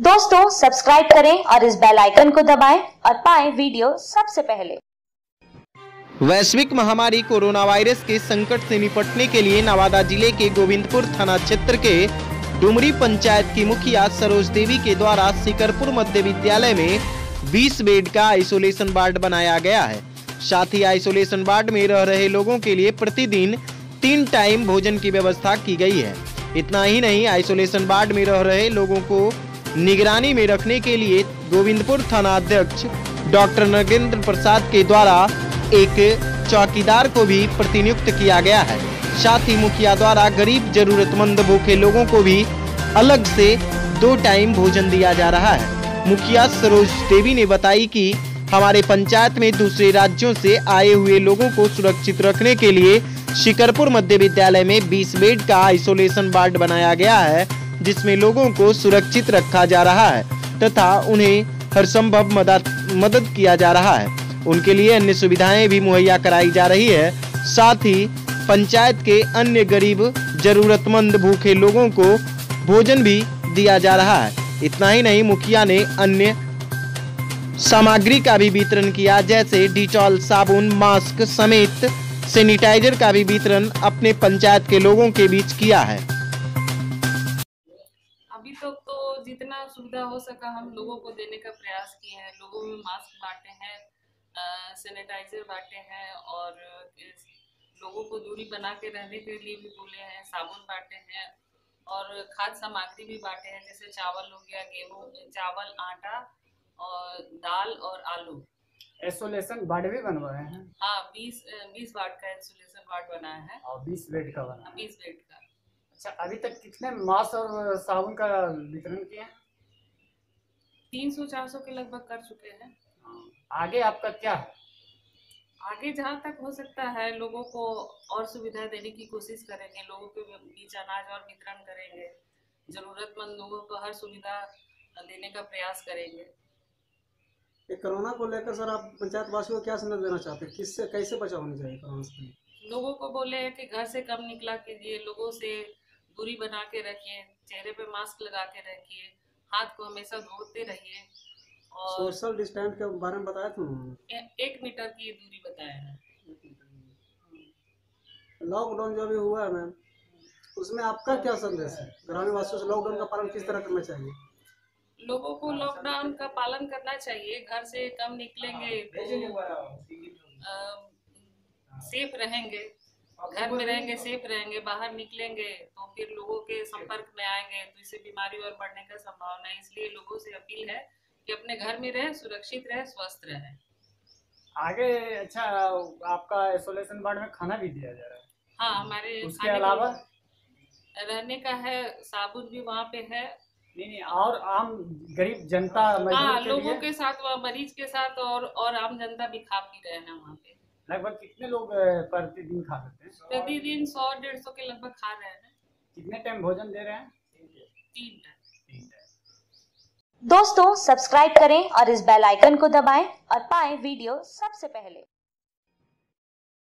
दोस्तों सब्सक्राइब करें और इस बेल आइकन को दबाएं और पाएं वीडियो सबसे पहले। वैश्विक महामारी कोरोना वायरस के संकट से निपटने के लिए नवादा जिले के गोविंदपुर थाना क्षेत्र के डुमरी पंचायत की मुखिया सरोज देवी के द्वारा शिकरपुर मध्य विद्यालय में 20 बेड का आइसोलेशन वार्ड बनाया गया है। साथ ही आइसोलेशन वार्ड में रह रहे लोगों के लिए प्रतिदिन 3 टाइम भोजन की व्यवस्था की गई है। इतना ही नहीं, आइसोलेशन वार्ड में रह रहे लोगों को निगरानी में रखने के लिए गोविंदपुर थाना अध्यक्ष डॉक्टर नगेंद्र प्रसाद के द्वारा एक चौकीदार को भी प्रतिनियुक्त किया गया है। साथ ही मुखिया द्वारा गरीब जरूरतमंद भूखे लोगों को भी अलग से 2 टाइम भोजन दिया जा रहा है। मुखिया सरोज देवी ने बताई कि हमारे पंचायत में दूसरे राज्यों से आए हुए लोगों को सुरक्षित रखने के लिए शिकरपुर मध्य विद्यालय में 20 बेड का आइसोलेशन वार्ड बनाया गया है, जिसमें लोगों को सुरक्षित रखा जा रहा है तथा उन्हें हर संभव मदद किया जा रहा है। उनके लिए अन्य सुविधाएं भी मुहैया कराई जा रही है। साथ ही पंचायत के अन्य गरीब जरूरतमंद भूखे लोगों को भोजन भी दिया जा रहा है। इतना ही नहीं, मुखिया ने अन्य सामग्री का भी वितरण किया, जैसे डिटॉल, साबुन, मास्क समेत सैनिटाइजर का भी वितरण अपने पंचायत के लोगों के बीच किया है। अभी तक तो जितना सुविधा हो सका हम लोगों को देने का प्रयास किए हैं। लोगों में मास्क बांटे हैं, सैनिटाइजर बांटे हैं और लोगों को दूरी बना के रहने के लिए भी बोले हैं। साबुन बांटे हैं और खाद्य सामग्री भी बांटे हैं, जैसे चावल हो गया, गेहूँ, चावल, आटा और दाल और आलू। आइसोलेशन वार्ड भी बनवाए हैं? हाँ, 20 वार्ड का आइसोलेशन वार्ड बनाया है और 20 बेड का बना है। 20 बेड का। अच्छा, अभी तक कितने मास्क और साबुन का वितरण किए हैं? 300-400 के लगभग कर चुके हैं। आगे आपका क्या है? आगे जहाँ तक हो सकता है लोगों को और सुविधा देने की कोशिश करेंगे। लोगों के बीच अनाज और वितरण करेंगे। जरूरतमंद लोगों को हर सुविधा देने का प्रयास करेंगे। कोरोना को लेकर सर आप पंचायत वासियों को क्या संदेश देना चाहते हैं? किससे कैसे बचाव होना चाहिए कोरोना से? लोगों को बोले हैं कि घर से कम निकला कीजिए, लोगों से दूरी बना के रखिए, चेहरे पे मास्क लगा के रखिए, हाथ को हमेशा धोते रहिए और सोशल डिस्टेंस के बारे में बताया था उन्होंने। 1 मीटर की दूरी बताया है। लॉकडाउन जो भी हुआ है मैम, उसमें आपका क्या संदेश है? ग्रामीण वासियों से लॉकडाउन का पालन किस तरह करना चाहिए? लोगों को लॉकडाउन का पालन करना चाहिए। घर से कम निकलेंगे तो सेफ रहेंगे, घर में रहेंगे सेफ रहेंगे। बाहर निकलेंगे तो फिर लोगों के संपर्क में आएंगे तो इससे बीमारी और बढ़ने का संभावना है। इसलिए लोगों से अपील है कि अपने घर में रहें, सुरक्षित रहें, स्वस्थ रहें। आगे अच्छा, आपका आइसोलेशन वार्ड में खाना भी दिया जा रहा है? हाँ, हमारे उसके अलावा रहने का है, साबुन भी वहाँ पे है। नहीं, और आम गरीब जनता, हाँ, लोगों के साथ, मरीज के साथ और आम जनता भी खा पी रहे हैं वहाँ पे। लगभग कितने लोग प्रतिदिन खा सकते हैं? प्रतिदिन 100-150 के लगभग खा रहे हैं। कितने टाइम भोजन दे रहे हैं? 3 टाइम। दोस्तों सब्सक्राइब करें और इस बेल आइकन को दबाएं और पाएं वीडियो सबसे पहले।